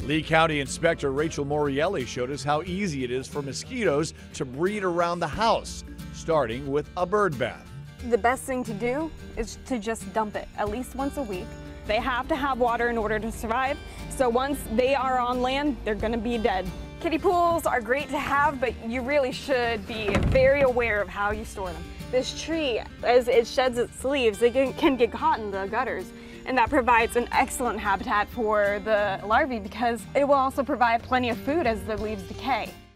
Lee County Inspector Rachel Morielli showed us how easy it is for mosquitoes to breed around the house, starting with a bird bath. The best thing to do is to just dump it at least once a week. They have to have water in order to survive, so once they are on land, they're going to be dead. Kiddie pools are great to have, but you really should be very aware of how you store them. This tree, as it sheds its leaves, it can get caught in the gutters, and that provides an excellent habitat for the larvae because it will also provide plenty of food as the leaves decay.